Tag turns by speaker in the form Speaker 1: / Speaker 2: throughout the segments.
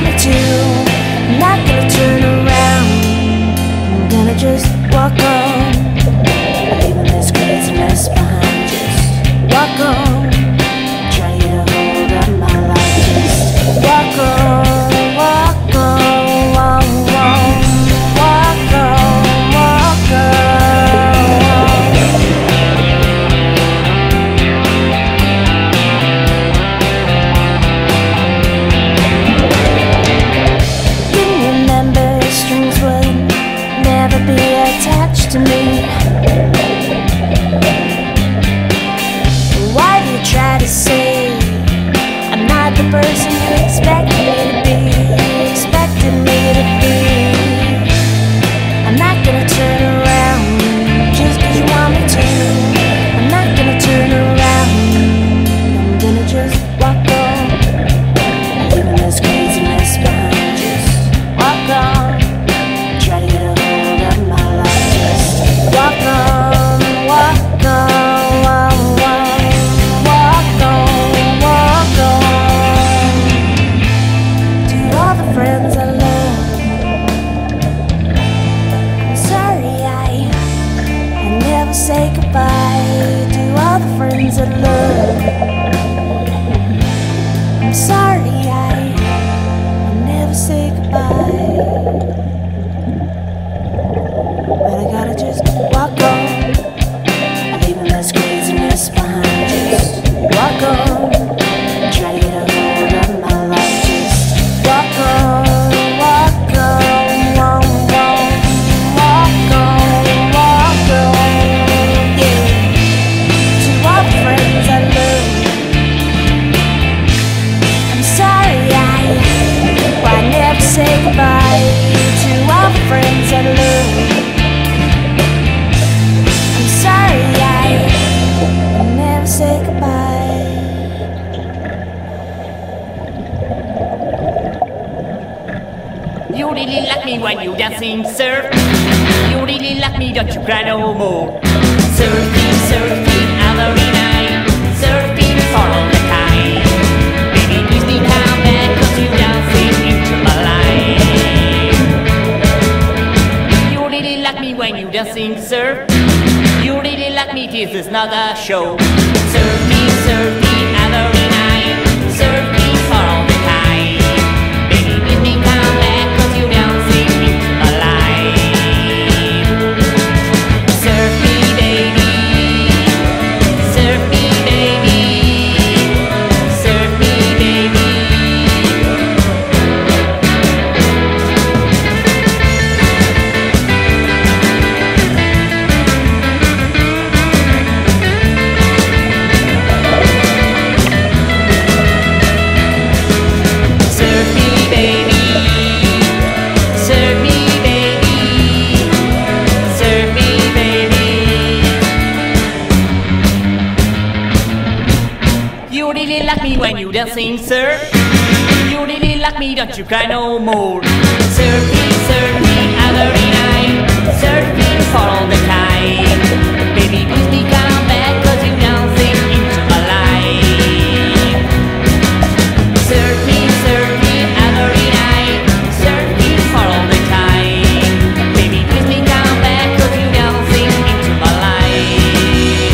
Speaker 1: want me to. I'm not gonna turn around, I'm gonna just walk on, leaving this craziness behind. Just walk on, try to get a hold of my life. Just walk on, walk on, walk on, walk on, walk on. Be attached to me. Why do you try to say I'm not the person you expected me to be? Expected me to be. I'm not gonna turn around just 'cause you want me to. I'm not gonna turn around, I'm gonna just walk on, leaving this craziness behind. Just walk on, try to get a walk on, walk on, walk on, walk on, walk on. To all the friends I love, I'm sorry I never say goodbye. To all the friends I love, I'm sorry I never say goodbye. But I gotta just walk on, leaving this craziness behind. Just walk on, try to get a hold of my life. Just walk on, walk on, walk on, walk on, walk on, yeah. To all the friends I love, I'm sorry I never say goodbye. To all the friends I love, say goodbye.
Speaker 2: You really like me when you dancing surf. You really like me, don't you cry no more. Surfing, surfing, every night. Surfing for all the time. Baby, please be come back, 'cause you dancing into my life. You really like me when you dancing surf. You really like me, this is not a show. Surfing, surfing, every night. Surfing for all the time. Baby, please me come back, 'cause you dancing into my life. Surf me, baby. Surf me, baby. Surf me, baby. You really like me when you dancing surf. You really like me, don't you cry no more. Surfing, surfing, every night. Surfing for all the time. Baby, please me come back, 'cause you dancing into my life. Surfing, surfing, every night. Surfing for all the time. Baby, please me come back, 'cause you dancing into my life.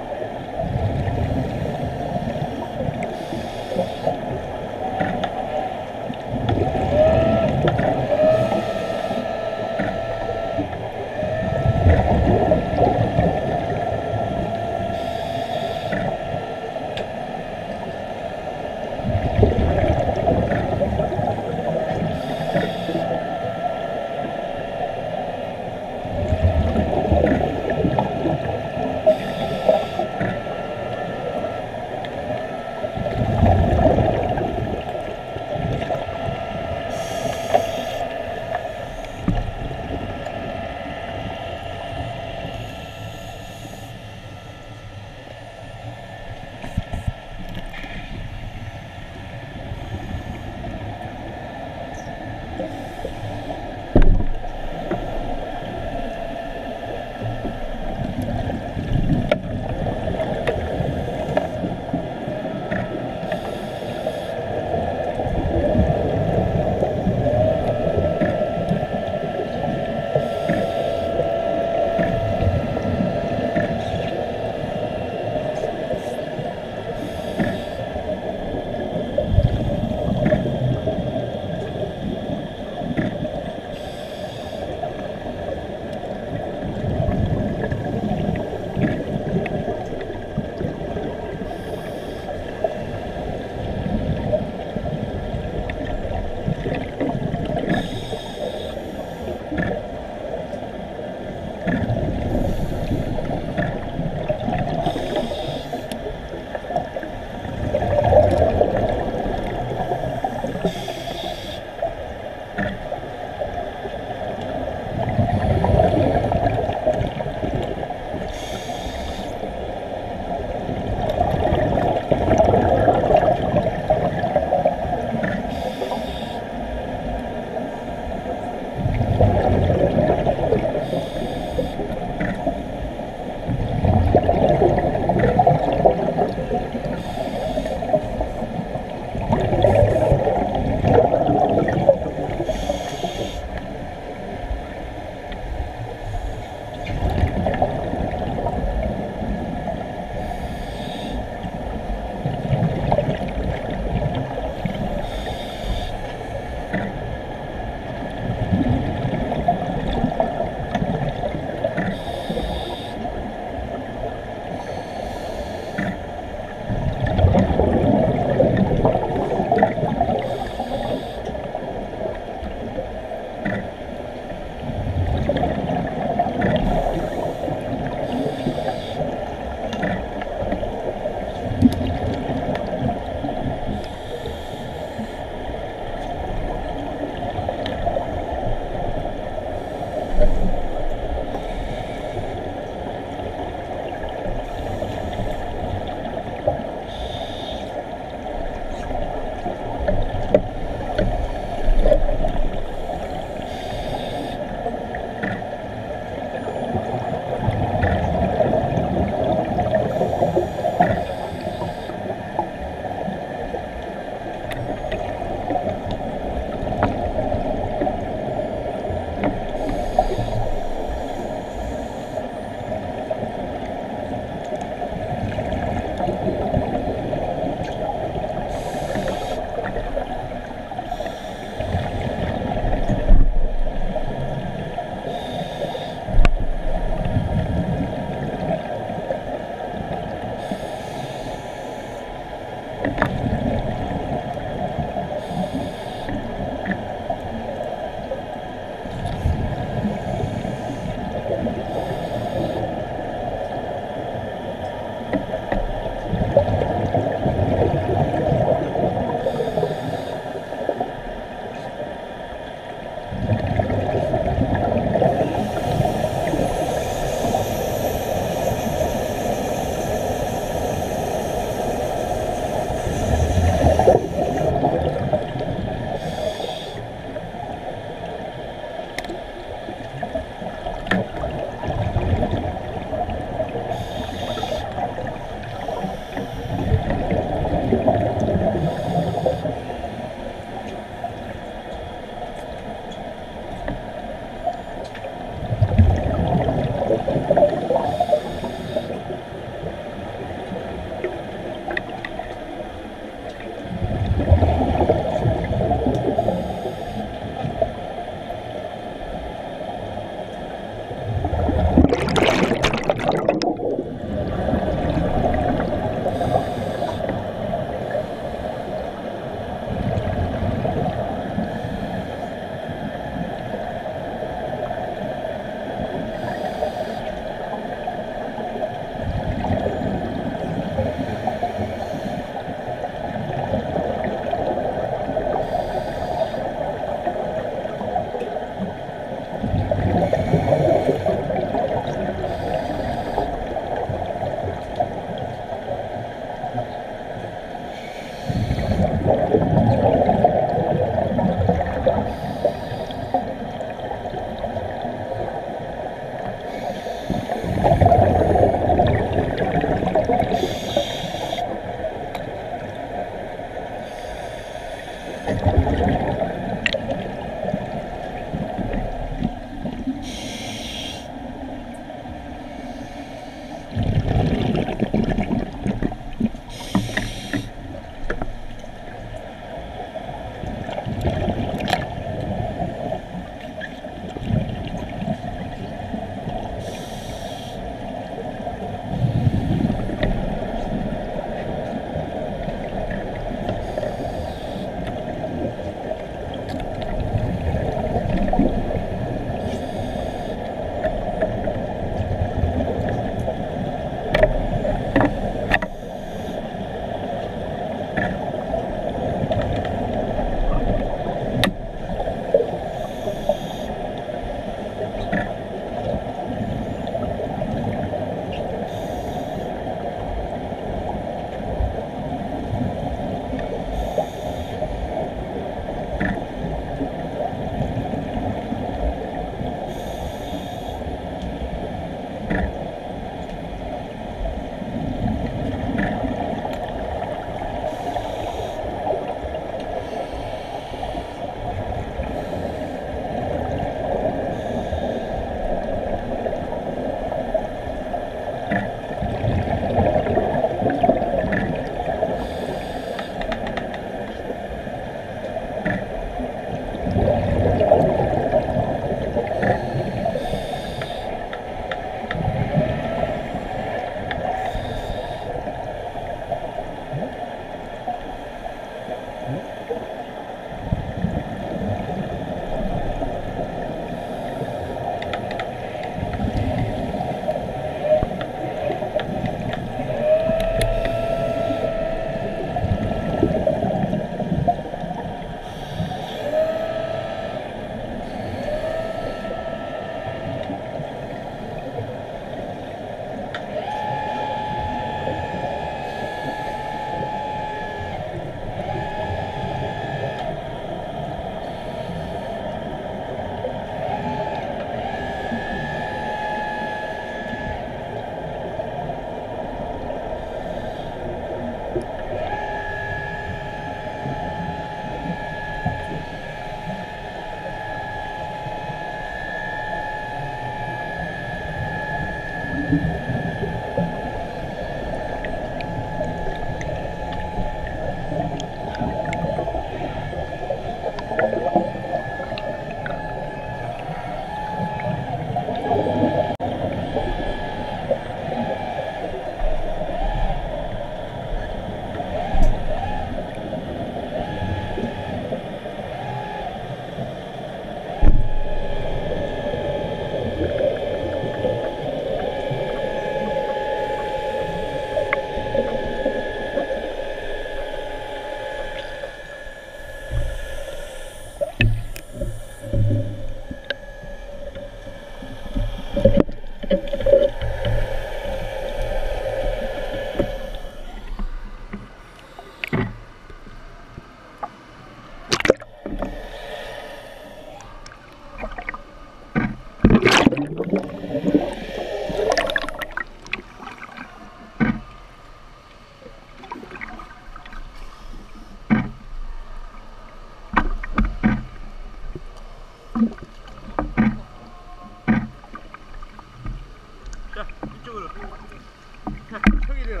Speaker 3: 이래라.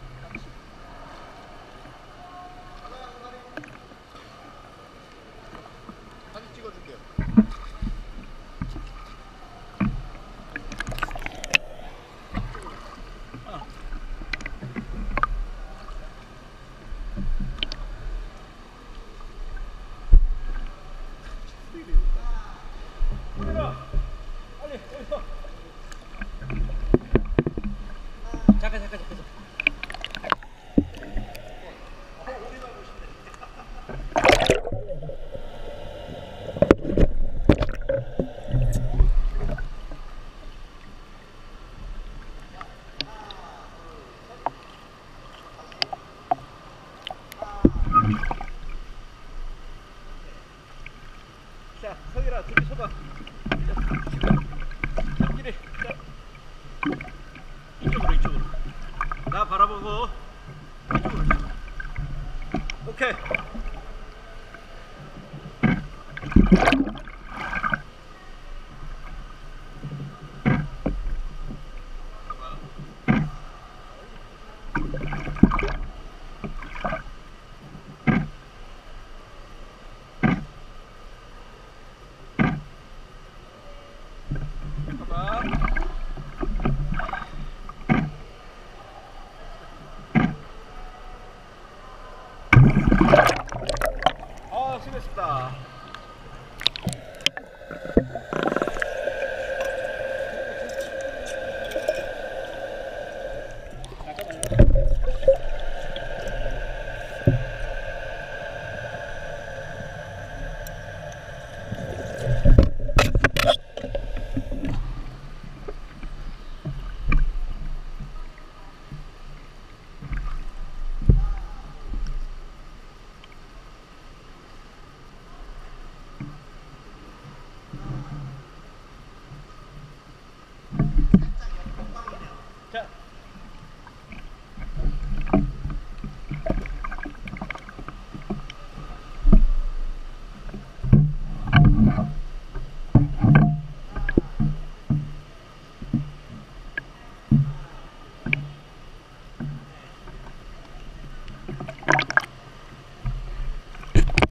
Speaker 3: 사진 찍어줄게요.
Speaker 4: 잠깐.
Speaker 3: 자, 서기라, 둘이 서봐. 앞길에. 자, 이쪽으로. 나 바라보고 이쪽으로. 오케이.